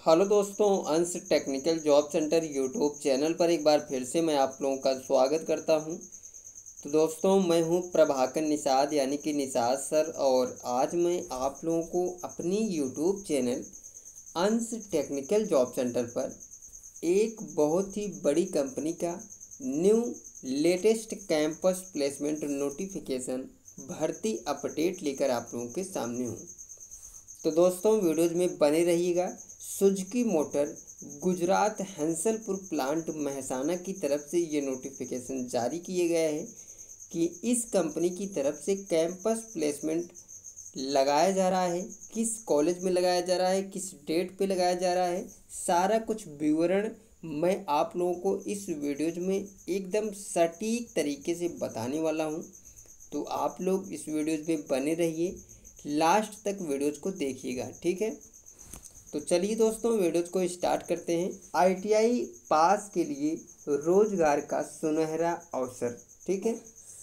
Hello दोस्तों, Ansh technical job centre YouTube channel पर एक बार फिर से मैं आप लोगों का स्वागत करता हूं। तो दोस्तों, मैं हूं प्रभाकर निषाद यानी कि निषाद सर, और आज मैं आप लोगों को अपनी YouTube channel Ansh technical job centre पर एक बहुत ही बड़ी कंपनी का new latest campus placement notification भर्ती अपडेट लेकर आप लोगों के सामने हूँ। तो दोस्तों, वीडियोज में बने रहिएगा। Suzuki motor Gujarat Hansalpur plant Mehsana की तरफ से ये नोटिफिकेशन जारी किए गए हैं कि इस कंपनी की तरफ से कैंपस प्लेसमेंट लगाया जा रहा है। किस कॉलेज में लगाया जा रहा है, किस डेट पे लगाया जा रहा है, सारा कुछ विवरण मैं आप लोगों को इस वीडियोज में एकदम सटीक तरीके से बताने वाला हूँ। तो आप लोग इस वीडियोज में बने रहिए, लास्ट तक वीडियोज को देखिएगा, ठीक है। तो चलिए दोस्तों, वीडियोज को स्टार्ट करते हैं। आईटीआई पास के लिए रोजगार का सुनहरा अवसर, ठीक है।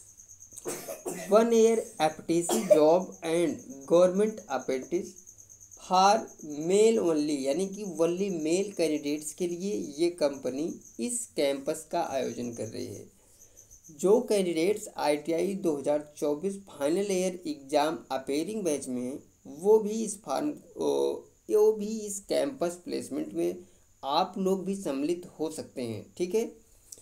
1 year apprentice job and government apprentice for male only, यानी कि ओनली मेल कैंडिडेट्स के लिए ये कंपनी इस कैंपस का आयोजन कर रही है। जो candidates ITI 2024 final year exam appearing batch में हैं, वो भी इस कैंपस प्लेसमेंट में आप लोग भी सम्मिलित हो सकते हैं, ठीक है।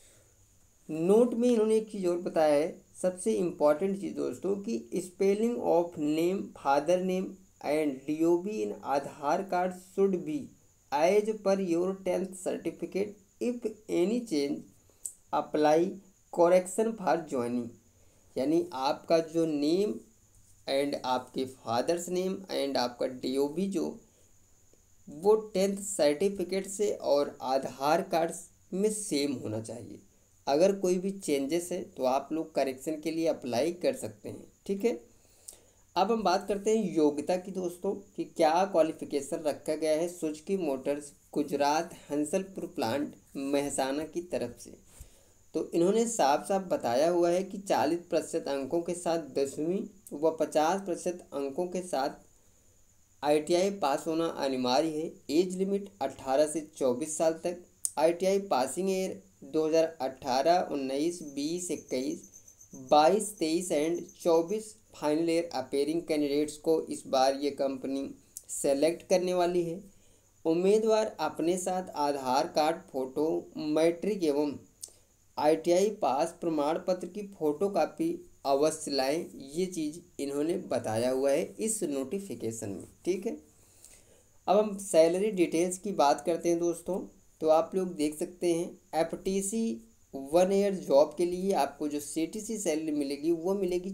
नोट में इन्होंने एक चीज़ और बताया है, सबसे इम्पॉर्टेंट चीज़ दोस्तों, कि spelling of name, father name and DOB in Aadhaar card should be as per your 10th certificate. If any change apply correction for joining, यानी आपका जो नेम एंड आपके फादर्स नेम एंड आपका डीओबी जो वो 10th सर्टिफिकेट से और आधार card में सेम होना चाहिए। अगर कोई भी चेंजेस है तो आप लोग करेक्शन के लिए अप्लाई कर सकते हैं, ठीक है। अब हम बात करते हैं योग्यता की दोस्तों, कि क्या क्वालिफिकेशन रखा गया है Suzuki motors Gujarat Hansalpur plant Mehsana की तरफ से। तो इन्होंने साफ साफ बताया हुआ है कि 40% अंकों के साथ 10वीं व 50% अंकों के साथ आईटीआई पास होना अनिवार्य है। एज लिमिट 18 से 24 साल तक। ITI passing year 2018, 19, 20, 21, 22, 23 and 24 final year appearing candidates को इस बार ये कंपनी सेलेक्ट करने वाली है। उम्मीदवार अपने साथ आधार कार्ड, फोटो, मैट्रिक एवं आईटीआई पास प्रमाण पत्र की फ़ोटो कापी अवश्य लाएं। ये चीज़ इन्होंने बताया हुआ है इस नोटिफिकेशन में, ठीक है। अब हम सैलरी डिटेल्स की बात करते हैं दोस्तों। तो आप लोग देख सकते हैं, एफटीसी 1 ईयर जॉब के लिए आपको जो सीटीसी सैलरी मिलेगी वो मिलेगी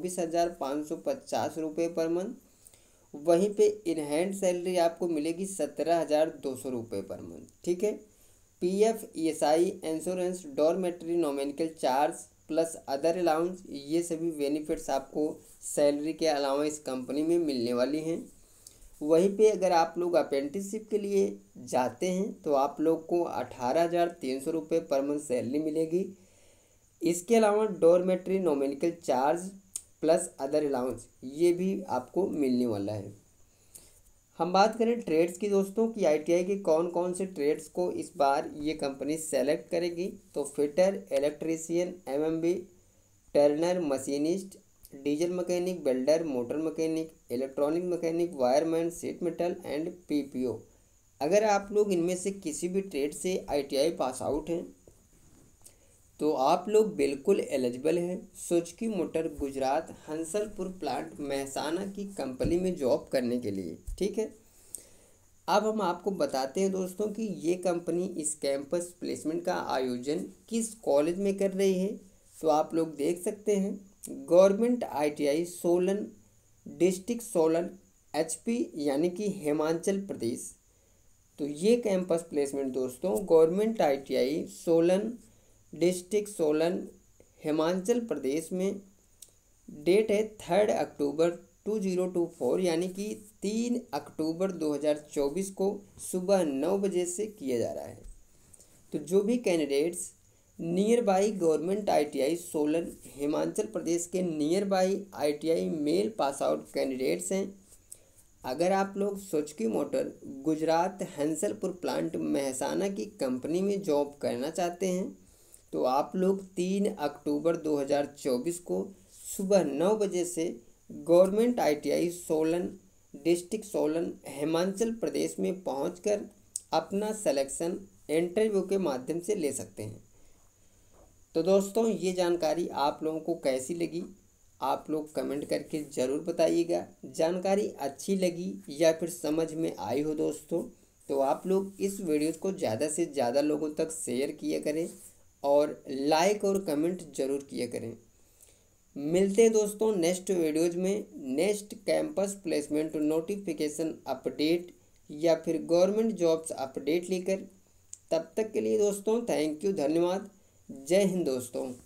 24,550 रुपये पर मंथ। वहीं पे इन हैंड सैलरी आपको मिलेगी 17,200 रुपये पर मंथ, ठीक है। PF, ESI, insurance, dormitory nominal charge plus other allowance, ये सभी बेनिफिट्स आपको सैलरी के अलावा इस कंपनी में मिलने वाली हैं। वहीं पे अगर आप लोग अप्रेंटिसशिप के लिए जाते हैं तो आप लोग को 18,300 रुपये पर मंथ सैलरी मिलेगी। इसके अलावा dormitory nominal charge plus other allowance ये भी आपको मिलने वाला है। हम बात करें ट्रेड्स की दोस्तों, कि आईटीआई के कौन कौन से ट्रेड्स को इस बार ये कंपनी सेलेक्ट करेगी। तो fitter, electrician, MMB, turner, machinist, diesel mechanic, welder, motor mechanic, electronic mechanic, wireman, sheet metal and PPO. अगर आप लोग इनमें से किसी भी ट्रेड से आईटीआई पास आउट हैं तो आप लोग बिल्कुल एलिजिबल हैं Suzuki motor Gujarat Hansalpur plant Mehsana की कंपनी में जॉब करने के लिए, ठीक है। अब हम आपको बताते हैं दोस्तों कि ये कंपनी इस कैंपस प्लेसमेंट का आयोजन किस कॉलेज में कर रही है। तो आप लोग देख सकते हैं, government ITI Solan, district Solan, HP यानी कि हिमाचल प्रदेश। तो ये कैंपस प्लेसमेंट दोस्तों government ITI Solan, district Solan, Himachal Pradesh में डेट है 3 अक्टूबर 2024, यानी कि 3 अक्टूबर 2024 को सुबह 9 बजे से किया जा रहा है। तो जो भी candidates nearby government ITI Solan Himachal Pradesh के nearby ITI male pass out candidates हैं, अगर आप लोग Suzuki motor Gujarat Hansalpur plant Mehsana की कंपनी में जॉब करना चाहते हैं तो आप लोग 3 अक्टूबर 2024 को सुबह 9 बजे से government ITI Solan, district Solan, Himachal Pradesh में पहुंचकर अपना सिलेक्शन इंटरव्यू के माध्यम से ले सकते हैं। तो दोस्तों ये जानकारी आप लोगों को कैसी लगी आप लोग कमेंट करके ज़रूर बताइएगा। जानकारी अच्छी लगी या फिर समझ में आई हो दोस्तों तो आप लोग इस वीडियो को ज़्यादा से ज़्यादा लोगों तक शेयर किया करें और लाइक और कमेंट ज़रूर किया करें। मिलते हैं दोस्तों नेक्स्ट वीडियोज़ में next campus placement notification update या फिर गवर्नमेंट जॉब्स अपडेट लेकर। तब तक के लिए दोस्तों थैंक यू, धन्यवाद, जय हिंद दोस्तों।